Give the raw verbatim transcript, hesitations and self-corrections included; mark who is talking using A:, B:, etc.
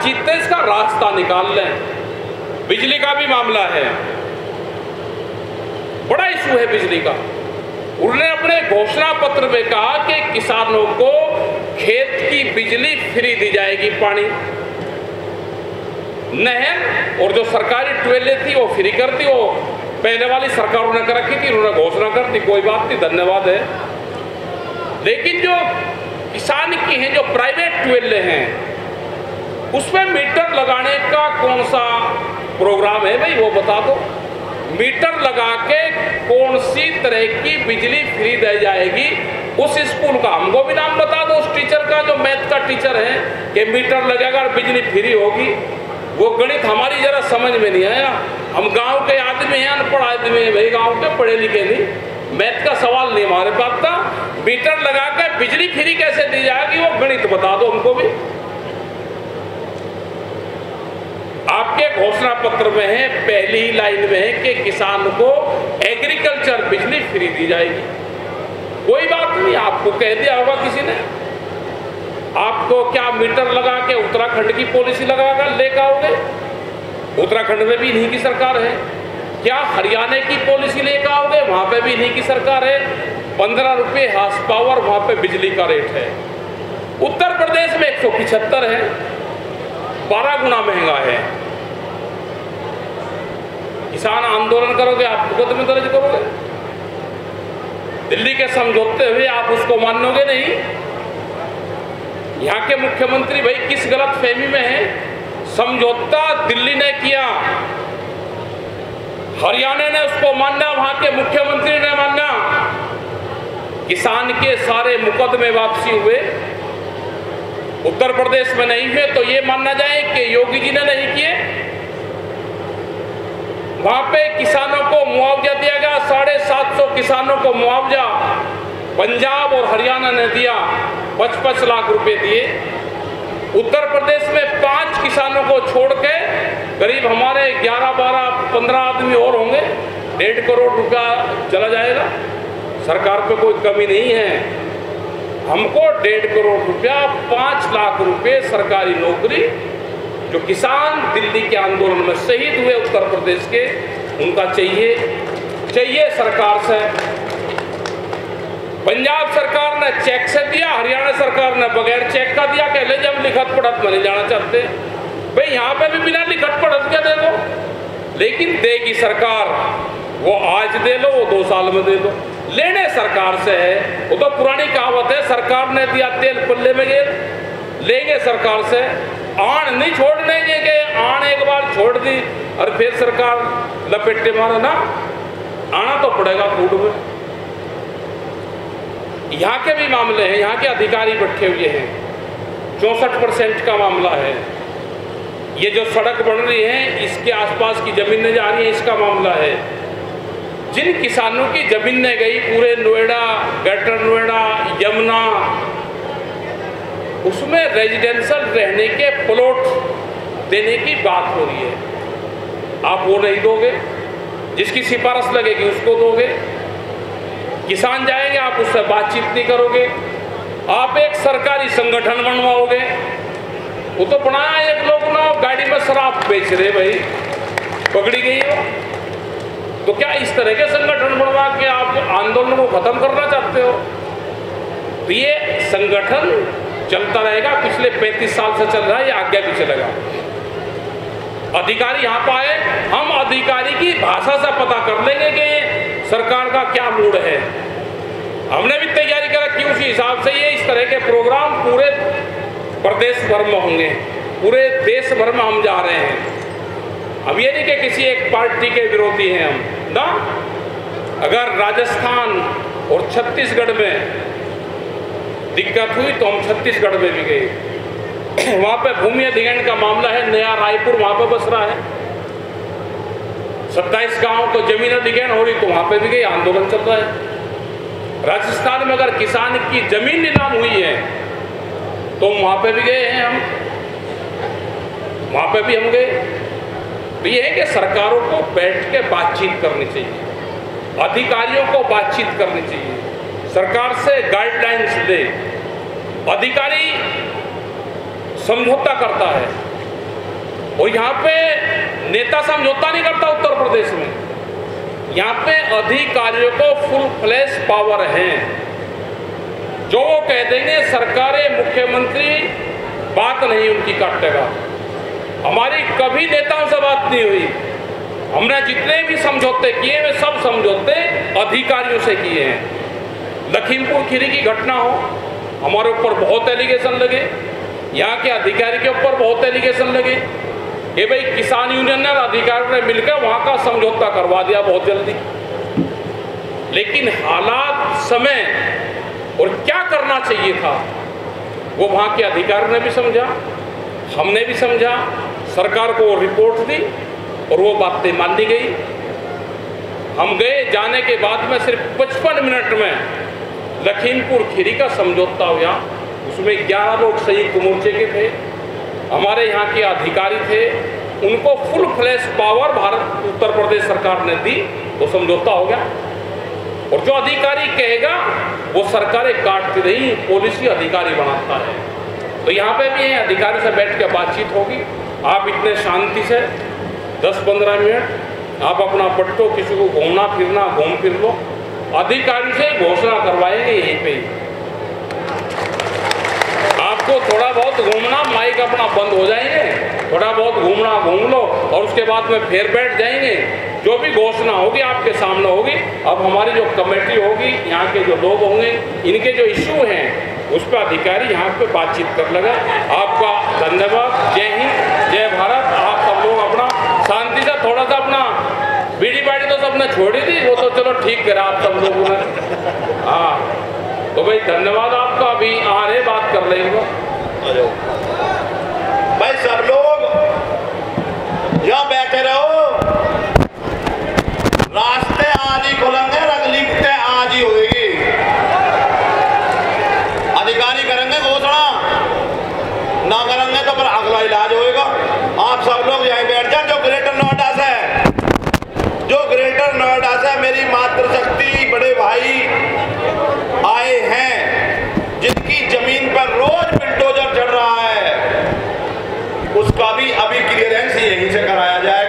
A: बातचीत से इसका रास्ता निकाल लें। बिजली का भी मामला है, बड़ा इशू है बिजली का। उन्होंने अपने घोषणा पत्र में कहा कि किसानों को खेत की बिजली फ्री दी जाएगी, पानी, नहर और जो सरकारी ट्यूबवेलें थी वो फ्री कर दी। वो पहले वाली सरकारों ने कर रखी थी, उन्होंने घोषणा कर दी, कोई बात नहीं, धन्यवाद है। लेकिन जो किसान की हैं, जो प्राइवेट ट्यूबवेलें हैं, उसमें मीटर लगाने का कौन सा प्रोग्राम है भाई, वो बता दो। मीटर लगा के कौन सी तरह की बिजली फ्री दी जाएगी, उस स्कूल का हमको भी नाम बता दो, उस टीचर का जो मैथ का टीचर है, कि मीटर लगेगा और बिजली फ्री होगी। वो गणित हमारी जरा समझ में नहीं आया। हम गांव के आदमी हैं, अनपढ़ आदमी हैं भाई, गांव के पढ़े लिखे नहीं, मैथ का सवाल नहीं हमारे पास था। मीटर लगा के बिजली फ्री कैसे दी जाएगी, वो गणित बता दो हमको भी। आपके घोषणा पत्र में है, पहली ही लाइन में है कि किसान को एग्रीकल्चर बिजली फ्री दी जाएगी। कोई बात नहीं, आपको कह दिया होगा किसी ने, आपको क्या मीटर लगा के उत्तराखंड की पॉलिसी लगाकर लेकर आओगे? उत्तराखंड में भी इन्हीं की सरकार है। क्या हरियाणा की पॉलिसी लेकर आओगे? वहां पे भी इन्हीं की सरकार है। पंद्रह रुपये हार्स पावर वहां पे बिजली का रेट है। उत्तर प्रदेश में एक सौ पिछहत्तर है, बारह गुना महंगा है। किसान आंदोलन करोगे, आप मुकदमे दर्ज करोगे। दिल्ली के समझौते हुए आप उसको मानोगे नहीं। यहाँ के मुख्यमंत्री भाई किस गलत फहमी में है? समझौता दिल्ली ने किया, हरियाणा ने उसको माना, वहां के मुख्यमंत्री ने माना। किसान के सारे मुकदमे वापसी हुए, उत्तर प्रदेश में नहीं हुए, तो ये मानना जाए कि योगी जी ने नहीं किए। वहां पे किसानों को मुआवजा दिया गया, साढ़े सात सौ किसानों को मुआवजा पंजाब और हरियाणा ने दिया, पचपन लाख रुपए दिए। उत्तर प्रदेश में पांच किसानों को छोड़ के करीब हमारे ग्यारह बारह पंद्रह आदमी और होंगे, डेढ़ करोड़ रुपया चला जाएगा। सरकार पे कोई कमी नहीं है। हमको डेढ़ करोड़ रुपया, पांच लाख रुपए सरकारी नौकरी, जो किसान दिल्ली के आंदोलन में शहीद हुए उत्तर प्रदेश के, उनका चाहिए चाहिए सरकार से। पंजाब सरकार ने चेक से दिया, हरियाणा सरकार ने बगैर चेक का दिया। कह ले जब लिखत पढ़त में नहीं जाना चाहते भाई, यहाँ पे भी बिना लिखत पढ़त के दे दो, लेकिन देगी सरकार। वो आज दे लो, वो दो साल में दे दो, लेने सरकार से है। वो तो पुरानी कहावत है, सरकार ने दिया तेल पल्ले में गए, लेंगे सरकार से। आण नहीं छोड़ने के, आण एक बार छोड़ दी और फिर सरकार लपेटे मारा ना, आना तो पड़ेगा फूड में। यहाँ के भी मामले हैं, यहाँ के अधिकारी बैठे हुए हैं, चौंसठ परसेंट का मामला है। ये जो सड़क बन रही है, इसके आसपास की जमीनें जा रही हैं, इसका मामला है। जिन किसानों की जमीनें गई पूरे नोएडा, ग्रेटर नोएडा, यमुना, उसमें रेजिडेंशियल रहने के प्लॉट देने की बात हो रही है। आप वो नहीं दोगे, जिसकी सिफारिश लगेगी उसको दोगे। किसान जाएंगे, आप उससे बातचीत नहीं करोगे। आप एक सरकारी संगठन बनवाओगे, वो तो बनाया एक लोग ना, गाड़ी में शराब बेच रहे भाई, पकड़ी गई हो। तो क्या इस तरह के संगठन बनवा के आप आंदोलन को खत्म करना चाहते हो? तो ये संगठन चलता रहेगा, पिछले पैंतीस साल से चल रहा है, ये आगे भी चलेगा। अधिकारी यहाँ पर आए, हम अधिकारी की भाषा से पता कर लेंगे कि सरकार का क्या मूड है। हमने भी तैयारी कर रखी, उसी हिसाब से ये इस तरह के प्रोग्राम पूरे प्रदेश भर में होंगे, पूरे देश भर में हम जा रहे हैं। अब ये नहीं कि किसी एक पार्टी के विरोधी हैं हम ना। अगर राजस्थान और छत्तीसगढ़ में दिक्कत हुई तो हम छत्तीसगढ़ में भी गए। वहाँ पे भूमि अधिग्रहण का मामला है, नया रायपुर वहाँ पे बस रहा है, सत्ताईस गाँव को जमीन अधिग्रहण हो रही, तो वहाँ पे भी गए, आंदोलन चल रहा है। राजस्थान में अगर किसान की जमीन नीलाम हुई है तो वहाँ पे भी गए हैं हम, वहाँ पे भी हम गए। तो ये है कि सरकारों को बैठ के बातचीत करनी चाहिए, अधिकारियों को बातचीत करनी चाहिए, सरकार से गाइडलाइंस दे। अधिकारी समझौता करता है, और यहाँ पे नेता समझौता नहीं करता उत्तर प्रदेश में, यहाँ पे अधिकारियों को फुल फ्लैश पावर है। जो वो कह देंगे सरकारें, मुख्यमंत्री बात नहीं उनकी काटेगा। हमारी कभी नेताओं से बात नहीं हुई। हमने जितने भी समझौते किए वे सब समझौते अधिकारियों से किए हैं। लखीमपुर खीरी की घटना हो, हमारे ऊपर बहुत एलिगेशन लगे, यहाँ के अधिकारी के ऊपर बहुत एलिगेशन लगे कि भाई किसान यूनियन ने और अधिकारियों ने मिलकर वहाँ का समझौता करवा दिया बहुत जल्दी। लेकिन हालात, समय और क्या करना चाहिए था वो वहाँ के अधिकारियों ने भी समझा, हमने भी समझा, सरकार को रिपोर्ट दी और वो बातें मान ली गई। हम गए, जाने के बाद में सिर्फ पचपन मिनट में लखीमपुर खीरी का समझौता हुआ। उसमें ग्यारह लोग संयुक्त मोर्चे के थे, हमारे यहाँ के अधिकारी थे, उनको full flash power Bharat Uttar Pradesh सरकार ने दी, वो समझौता हो गया। और जो अधिकारी कहेगा वो सरकारें काटती नहीं, पॉलिसी अधिकारी बनाता है। तो यहाँ पे भी अधिकारी से बैठ के बातचीत होगी। आप इतने शांति से दस पंद्रह मिनट आप अपना पट्टो, किसी को घूमना फिरना घूम फिर लो, अधिकारी से घोषणा करवाएंगे यहीं पे। आपको थोड़ा बहुत घूमना, माइक अपना बंद हो जाएंगे, थोड़ा बहुत घूमना घूम लो और उसके बाद में फिर बैठ जाएंगे। जो भी घोषणा होगी आपके सामने होगी। अब हमारी जो कमेटी होगी, यहाँ के जो लोग होंगे, इनके जो इशू हैं उस पर अधिकारी यहाँ पे बातचीत कर लगा। आपका धन्यवाद। जय हिंद, जय भारत। आप सब लोग अपना शांति से थोड़ा सा अपना बीड़ी बाड़ी तो सबने छोड़ी थी, वो तो चलो ठीक करा आप सब लोगों ने। हाँ तो भाई धन्यवाद आपका। अभी आ रहे बात कर लेंगे
B: भाई। सब लोग यहाँ बैठे रहो, रास्ते आज ही खुलेंगे, अगली आज ही होगी। अधिकारी करेंगे घोषणा, ना करेंगे तो फिर अगला इलाज होएगा। आप सब लोग यहीं बैठ जाए। जो ग्रेटर नोएडा से, जो ग्रेटर नोएडा से मेरी मातृशक्ति बड़े भाई आए हैं, जिनकी जमीन पर रोज बिल्डोजर चढ़ रहा है, उसका भी अभी क्लियरेंस यहीं से कराया जाएगा।